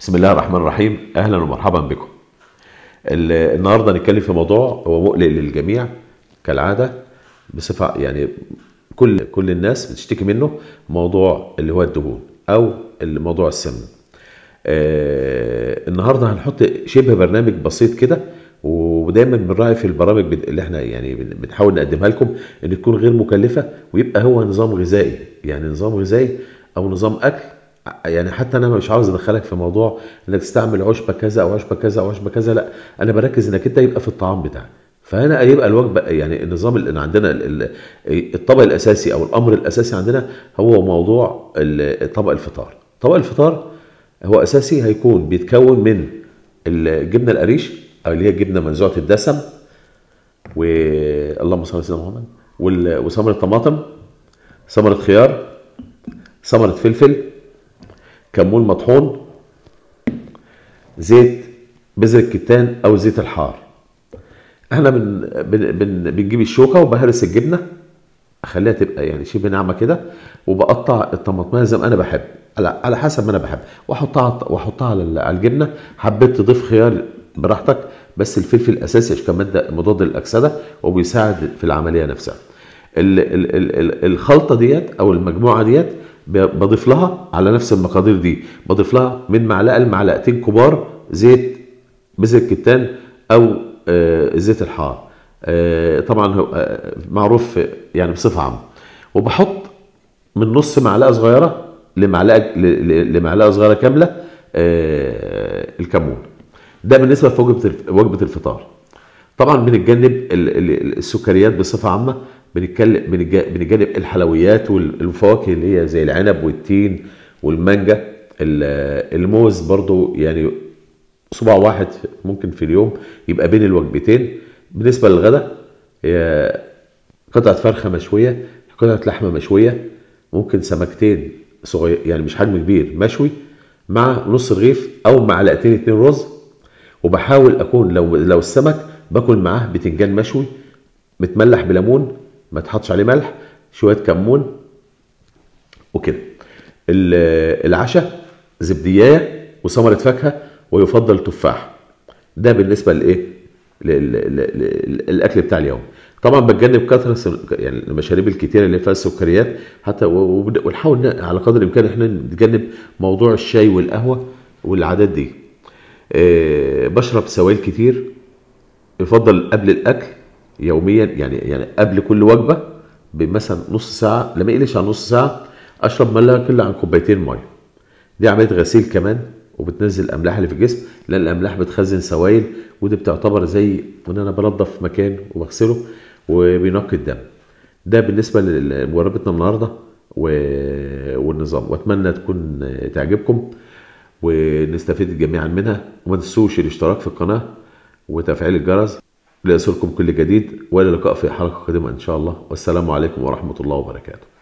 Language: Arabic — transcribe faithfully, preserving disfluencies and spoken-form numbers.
بسم الله الرحمن الرحيم. اهلا ومرحبا بكم. النهارده هنتكلم في موضوع هو مقلق للجميع كالعاده، بصفه يعني كل كل الناس بتشتكي منه، موضوع اللي هو الدهون او موضوع السمنه. آه النهارده هنحط شبه برنامج بسيط كده، ودايما بنراعي في البرامج اللي احنا يعني بنحاول نقدمها لكم ان تكون غير مكلفه، ويبقى هو نظام غذائي، يعني نظام غذائي او نظام اكل. يعني حتى انا مش عاوز ادخلك في موضوع انك تستعمل عشبه كذا او عشبه كذا او عشبه كذا، لا، انا بركز انك انت يبقى في الطعام بتاعك. فهنا يبقى الوجبه، يعني النظام اللي عندنا الطبق الاساسي او الامر الاساسي عندنا هو موضوع طبق الفطار. طبق الفطار هو اساسي، هيكون بيتكون من الجبنه القريش او اللي هي الجبنه منزوعه الدسم، واللهم صل على سيدنا محمد، وثمره طماطم، ثمره خيار، ثمره فلفل، كمون مطحون، زيت بذر الكتان او زيت الحار. احنا بن بن بن بنجيب الشوكه وبهرس الجبنه، اخليها تبقى يعني شبه ناعمه كده، وبقطع الطماطميه زي ما انا بحب، على على حسب ما انا بحب، واحطها واحطها على الجبنه. حبيت تضيف خيار براحتك، بس الفلفل الاساسي عشان كماده مضاد للاكسده وبيساعد في العمليه نفسها. ال ال ال الخلطه ديت او المجموعه ديت بضيف لها على نفس المقادير دي، بضيف لها من معلقه لمعلقتين كبار زيت بذر الكتان او آه زيت الحار، آه طبعا آه معروف يعني بصفه عامه. وبحط من نص معلقه صغيره لمعلقه لمعلقه صغيره كامله آه الكمون. ده بالنسبه لوجبه وجبه الفطار. طبعا بنتجنب السكريات بصفه عامه، بنتكلم بنتجنب الحلويات والفواكه اللي هي زي العنب والتين والمانجا، الموز برضو، يعني صباع واحد ممكن في اليوم يبقى بين الوجبتين. بالنسبه للغداء هي قطعه فرخه مشويه، قطعه لحمه مشويه، ممكن سمكتين صغير يعني مش حجم كبير مشوي، مع نص رغيف او معلقتين اتنين رز. وبحاول اكون لو لو السمك باكل معاه بتنجان مشوي متملح بليمون، ما تحطش عليه ملح، شويه كمون وكده. العشاء زبدية وثمره فاكهه، ويفضل تفاح. ده بالنسبه لايه الاكل بتاع اليوم. طبعا بتجنب كثره يعني المشاريب الكتيره اللي فيها السكريات، حتى ونحاول على قدر الامكان احنا نتجنب موضوع الشاي والقهوه والعادات دي. أه بشرب سوائل كتير، يفضل قبل الاكل يوميا، يعني يعني قبل كل وجبه بمثلا نص ساعه، لما يقلش عن نص ساعه اشرب ما لا يقل عن كوبايتين ميه. دي عمليه غسيل كمان، وبتنزل الاملاح اللي في الجسم، لان الاملاح بتخزن سوائل، ودي بتعتبر زي ان انا بنظف مكان وبغسله وبينقي الدم. ده بالنسبه لمجربتنا النهارده والنظام، واتمنى تكون تعجبكم ونستفيد جميعا منها. وما تنسوش الاشتراك في القناه وتفعيل الجرس ليصلكم كل جديد، والى اللقاء في حلقه قادمه ان شاء الله. والسلام عليكم ورحمه الله وبركاته.